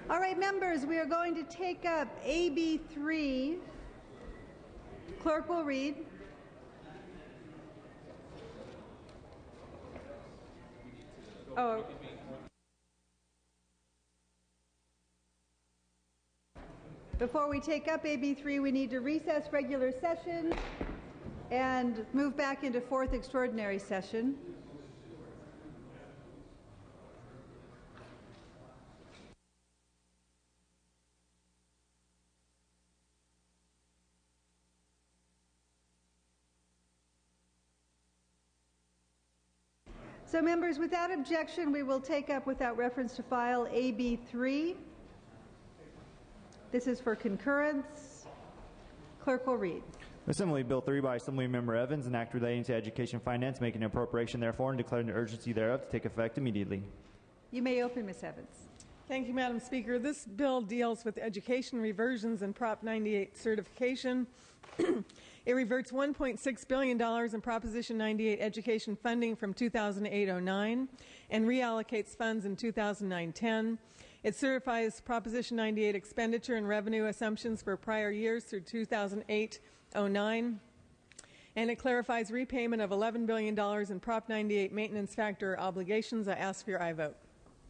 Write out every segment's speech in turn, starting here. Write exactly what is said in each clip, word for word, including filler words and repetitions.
All right, members, we are going to take up A B three. Clerk will read. Oh. Before we take up A B three, we need to recess regular session and move back into fourth extraordinary session. So, members, without objection, we will take up without reference to file A B three. This is for concurrence. Clerk will read. Assembly Bill three by Assemblymember Evans, an act relating to education finance, making an appropriation therefore and declaring the urgency thereof to take effect immediately. You may open, Miz Evans. Thank you, Madam Speaker. This bill deals with education reversions and Prop ninety-eight certification. It reverts one point six billion dollars in Proposition ninety-eight education funding from two thousand eight oh nine and reallocates funds in two thousand nine ten. It certifies Proposition ninety-eight expenditure and revenue assumptions for prior years through two thousand eight oh nine. And it clarifies repayment of eleven billion dollars in Prop ninety-eight maintenance factor obligations. I ask for your aye vote.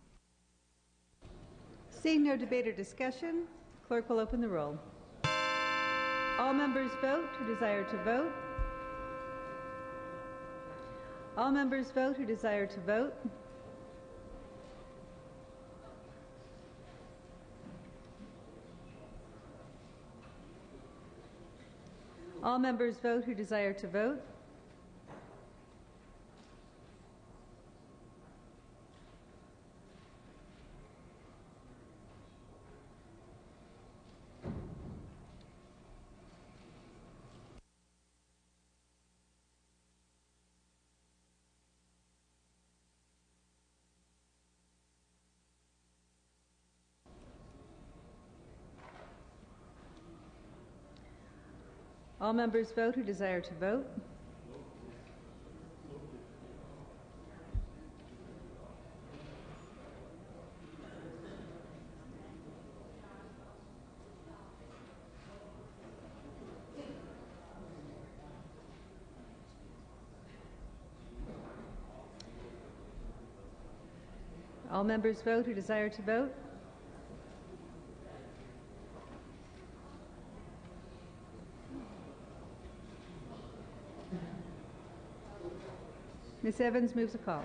Seeing no debate or discussion, clerk will open the roll. All members vote who desire to vote. All members vote who desire to vote. All members vote who desire to vote. All members vote who desire to vote. All members vote who desire to vote. Miz Evans moves a call.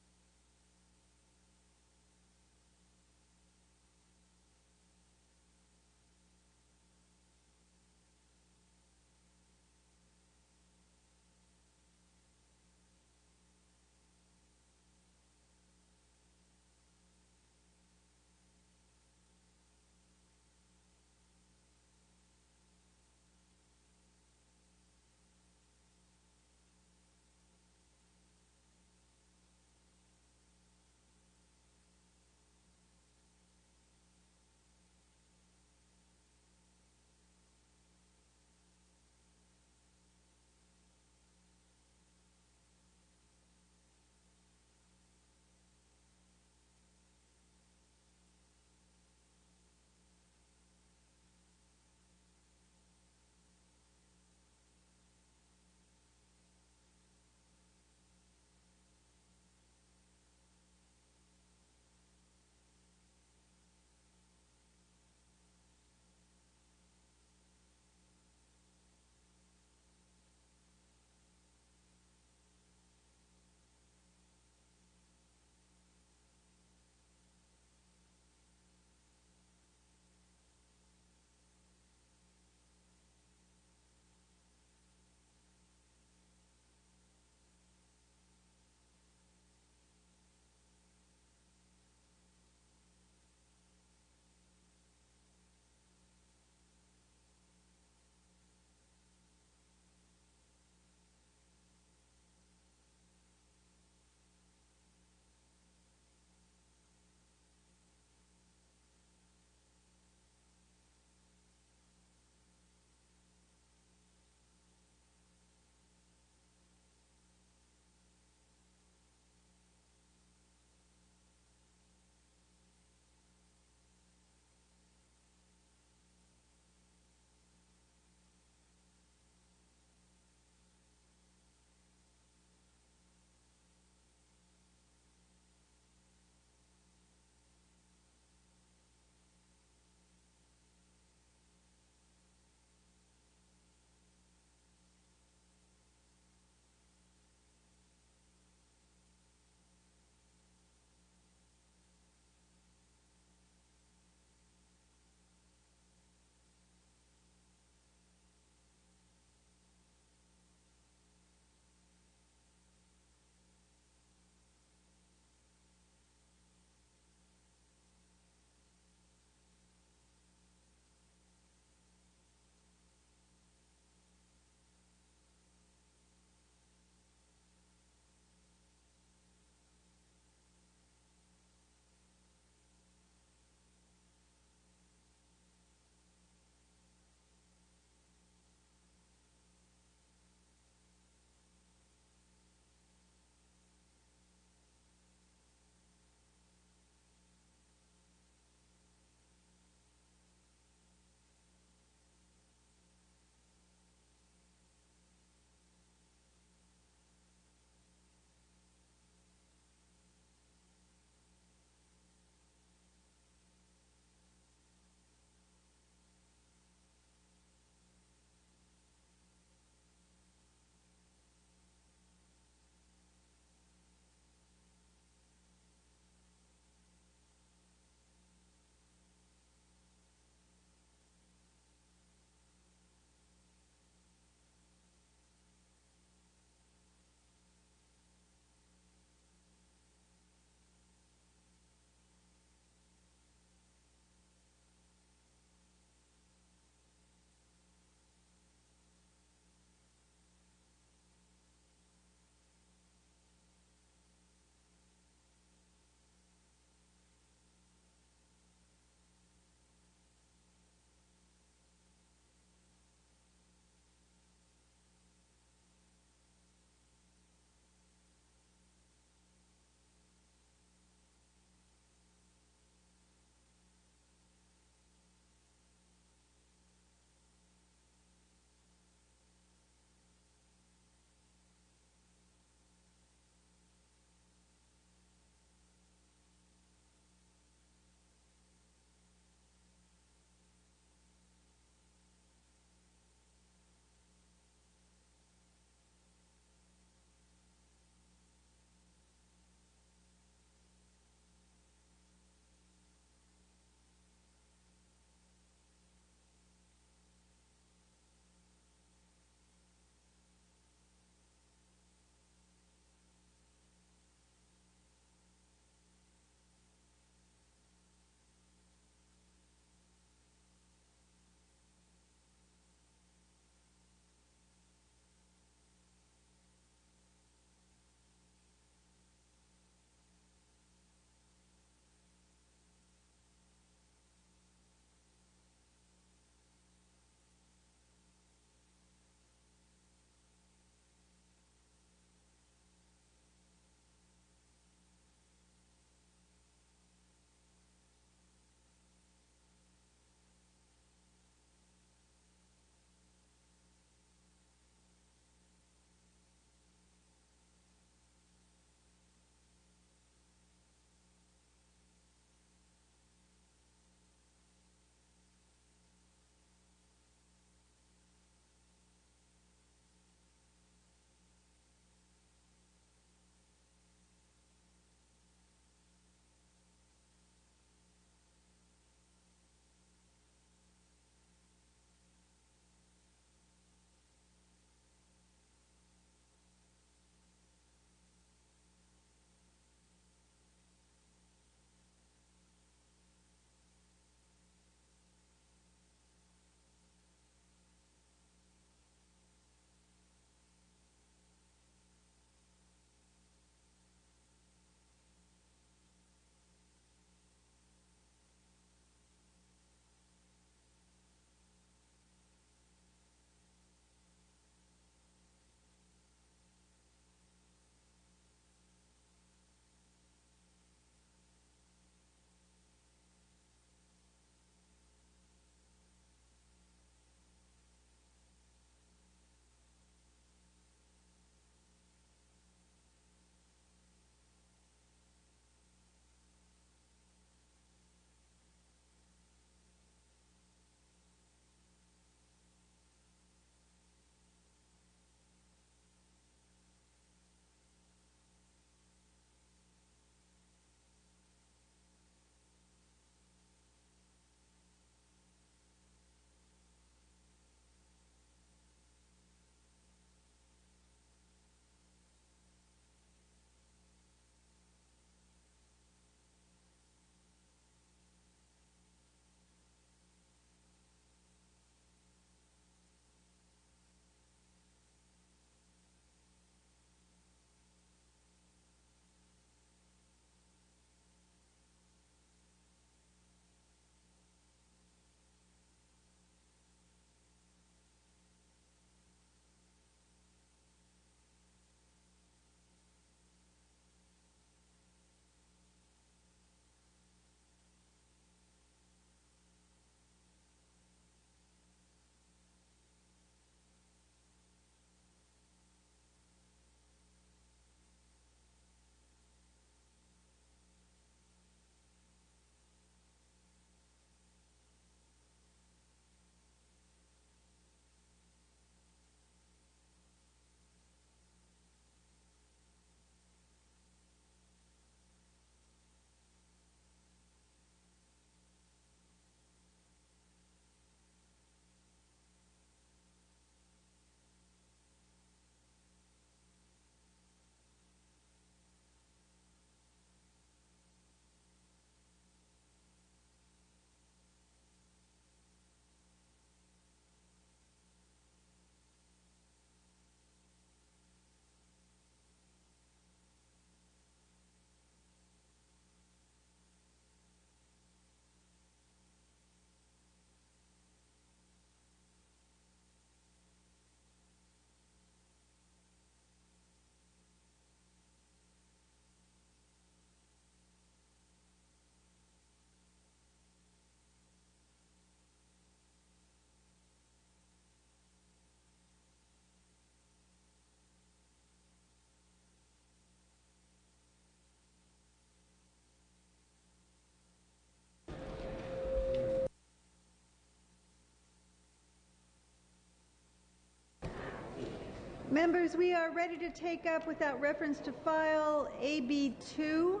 Members, we are ready to take up, without reference to file, A B two.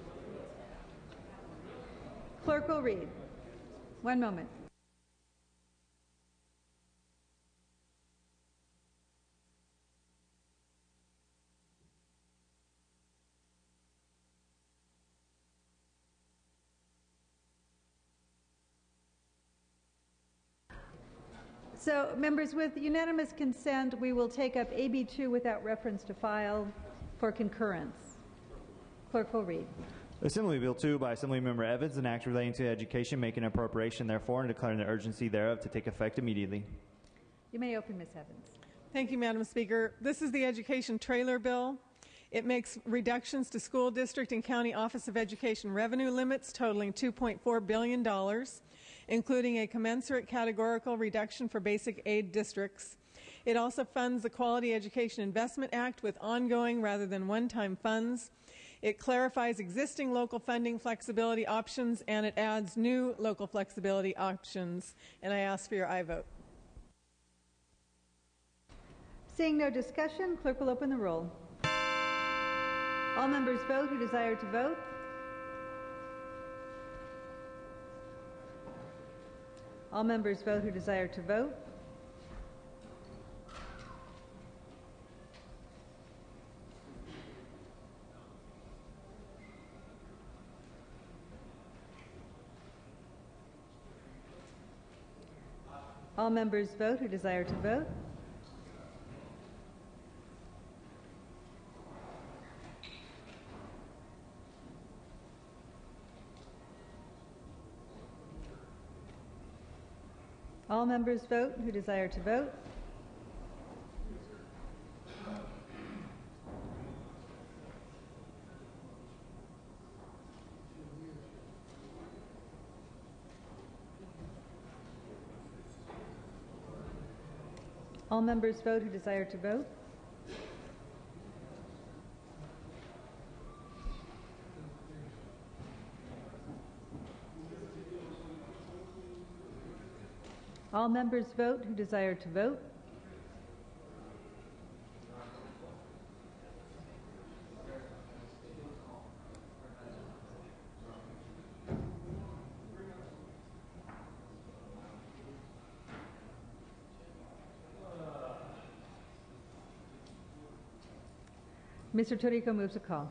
Clerk will read. One moment. So, members, with unanimous consent, we will take up A B two without reference to file for concurrence. Clerk will read. Assembly Bill two by Assemblymember Evans, an act relating to education, making an appropriation therefore and declaring the urgency thereof to take effect immediately. You may open, Miz Evans. Thank you, Madam Speaker. This is the Education Trailer Bill. It makes reductions to school district and county Office of Education revenue limits totaling two point four billion dollars, including a commensurate categorical reduction for basic aid districts. It also funds the Quality Education Investment Act with ongoing rather than one-time funds. It clarifies existing local funding flexibility options, and it adds new local flexibility options. And I ask for your aye vote. Seeing no discussion, clerk will open the roll. All members vote who desire to vote. All members vote who desire to vote. All members vote who desire to vote. All members vote who desire to vote. All members vote who desire to vote. All members vote who desire to vote. Mister Torrico moves a call.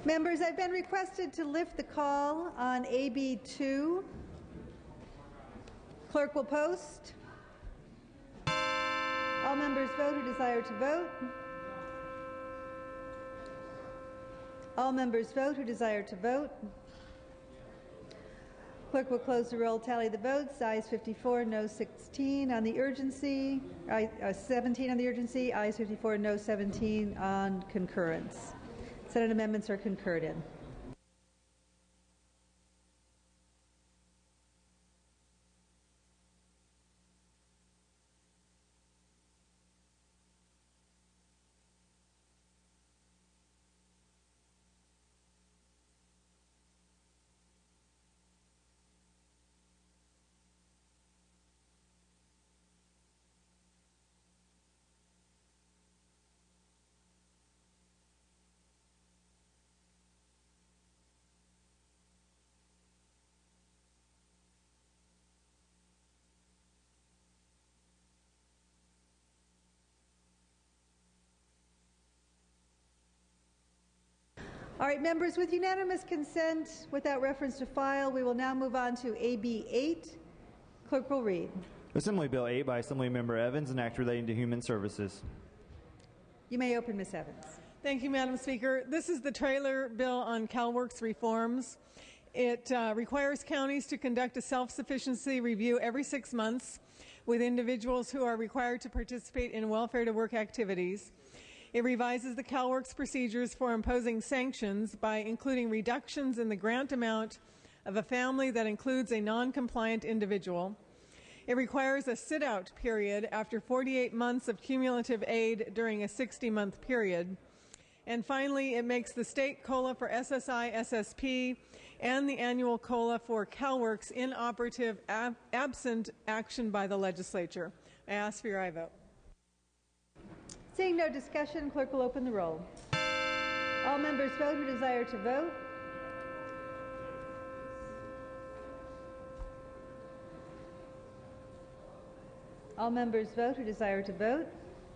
Members, I've been requested to lift the call on A B two. Clerk will post. All members vote who desire to vote. All members vote who desire to vote. Clerk will close the roll, tally the votes. Ayes fifty-four, no sixteen on the urgency. I, uh, seventeen on the urgency. Ayes fifty-four, no seventeen on concurrence. Senate amendments are concurred in. All right, members, with unanimous consent, without reference to file, we will now move on to A B eight. Clerk will read. Assembly Bill eight by Assemblymember Evans, an act relating to human services. You may open, Miz Evans. Thank you, Madam Speaker. This is the trailer bill on CalWorks reforms. It uh, requires counties to conduct a self-sufficiency review every six months with individuals who are required to participate in welfare to work activities. It revises the CalWorks procedures for imposing sanctions by including reductions in the grant amount of a family that includes a non-compliant individual. It requires a sit-out period after forty-eight months of cumulative aid during a sixty-month period. And finally, it makes the state COLA for S S I S S P and the annual COLA for CalWorks inoperative ab absent action by the legislature. I ask for your aye vote. Seeing no discussion, clerk will open the roll. All members vote who desire to vote. All members vote who desire to vote.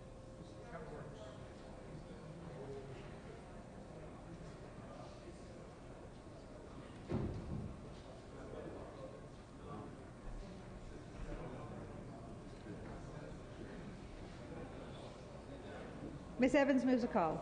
Miz Evans moves a call.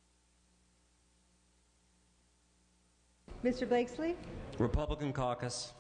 Mister Blakesley? Republican Caucus.